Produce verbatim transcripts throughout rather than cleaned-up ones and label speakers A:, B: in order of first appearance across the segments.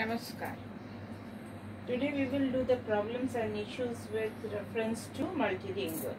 A: Namaskar. Today we will do the problems and issues with reference to multilingual.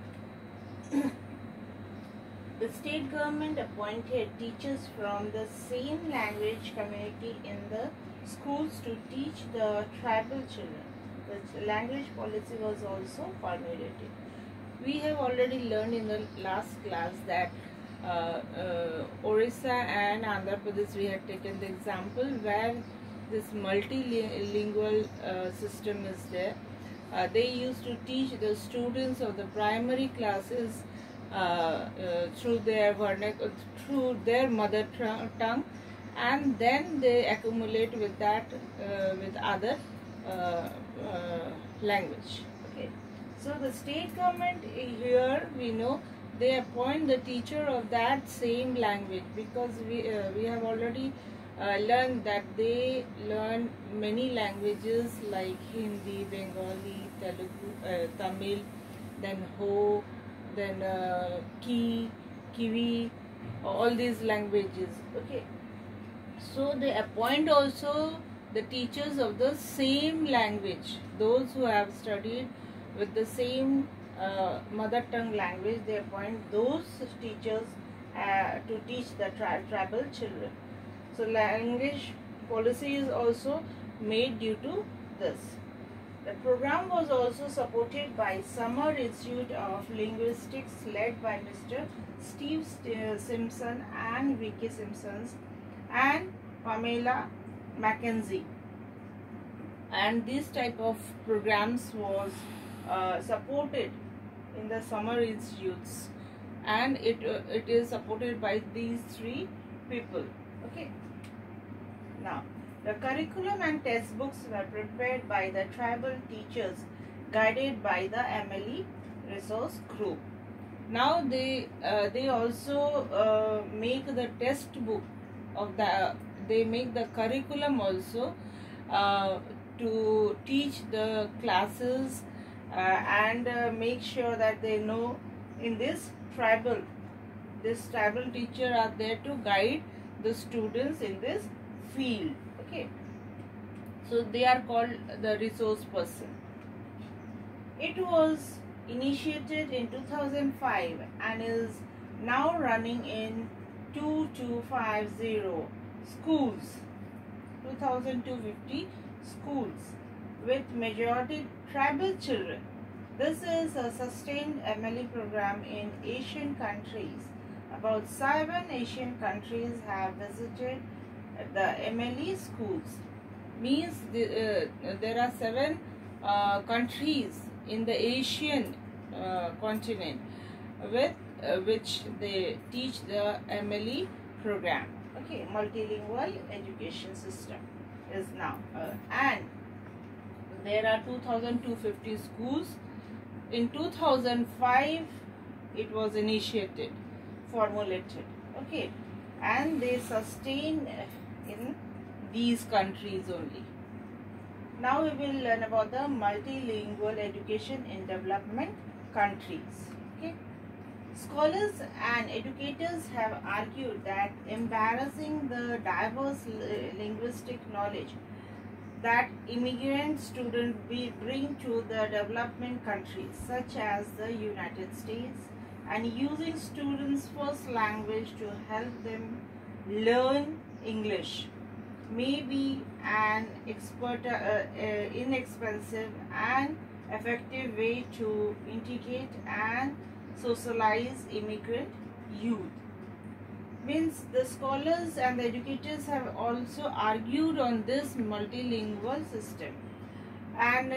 A: The state government appointed teachers from the same language community in the schools to teach the tribal children. The language policy was also formulated. We have already learned in the last class that uh, uh, Orissa and Andhra Pradesh, we had taken the example where this multilingual uh, system is there. Uh, they used to teach the students of the primary classes uh, uh, through their vernac- through their mother tongue, and then they accumulate with that uh, with other uh, uh, language. Okay. So the state government here, we know, they appoint the teacher of that same language, because we uh, we have already uh, learned that they learn many languages like Hindi, Bengali, Telugu, uh, Tamil, then Ho, then uh, Ki, Kiwi, all these languages. Okay. So they appoint also the teachers of the same language, those who have studied with the same uh, mother tongue language. They appoint those teachers uh, to teach the tri tribal children. So language policy is also made due to this. The program was also supported by Summer Institute of Linguistics led by Mister Steve Simpson and Vicky Simpsons and Pamela Mackenzie. And this type of programs was uh, supported in the summer institutes, and it uh, it is supported by these three people. Okay. Now, the curriculum and textbooks were prepared by the tribal teachers, guided by the Emily Resource Group. Now they uh, they also uh, make the textbook of the. They make the curriculum also uh, to teach the classes uh, and uh, make sure that they know in this tribal. This tribal teacher are there to guide the students in this field. Okay. So they are called the resource person. It was initiated in two thousand five and is now running in two thousand two hundred fifty schools, two thousand two hundred fifty schools with majority tribal children. This is a sustained M L E program in Asian countries. About seven Asian countries have visited the M L E schools. Means the, uh, there are seven uh, countries in the Asian uh, continent with uh, which they teach the M L E program. Okay, multilingual education system is now uh, and there are two thousand two hundred fifty schools. In two thousand five it was initiated, formulated. Okay, and they sustain in these countries only. Now we will learn about the multilingual education in development countries. Okay. Scholars and educators have argued that embarrassing the diverse linguistic knowledge that immigrant students bring to the development countries such as the United States, and using students' first language to help them learn English may be an expert, uh, uh, inexpensive and effective way to integrate and socialize immigrant youth. Means the scholars and the educators have also argued on this multilingual system, and uh,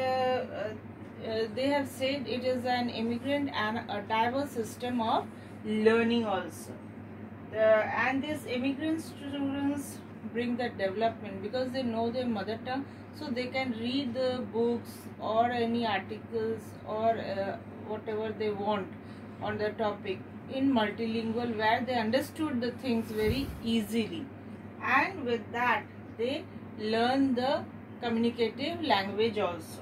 A: uh, they have said it is an immigrant and a diverse system of learning also. The, and these immigrant students bring the development because they know their mother tongue, so they can read the books or any articles or uh, whatever they want on the topic in multilingual, where they understood the things very easily, and with that they learn the communicative language also.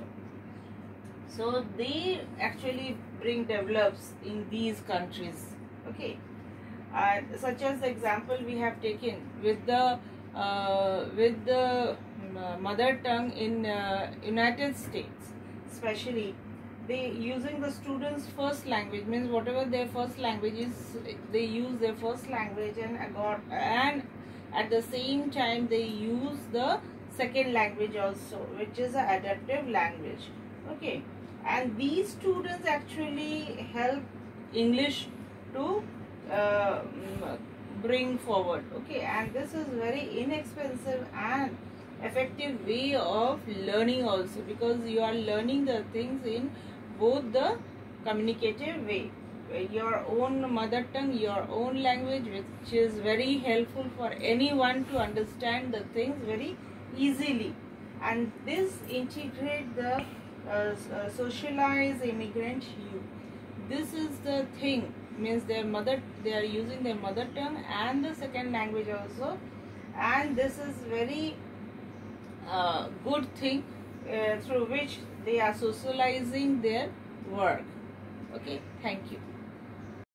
A: So they actually bring develops in these countries. Okay, uh, such as the example we have taken with the uh, with the uh, mother tongue in uh, United States, especially they using the students' first language, means whatever their first language is, they use their first language, and got and at the same time they use the second language also, which is an adaptive language. Okay, and these students actually help English to uh, bring forward. Okay, and this is very inexpensive and effective way of learning also, because you are learning the things in both the communicative way, your own mother tongue, your own language, which is very helpful for anyone to understand the things very easily. And this integrate the uh, uh, socialized immigrant youth. This is the thing, means their mother, they are using their mother tongue and the second language also, and this is very uh, good thing uh, through which they are socializing their work. Okay, thank you.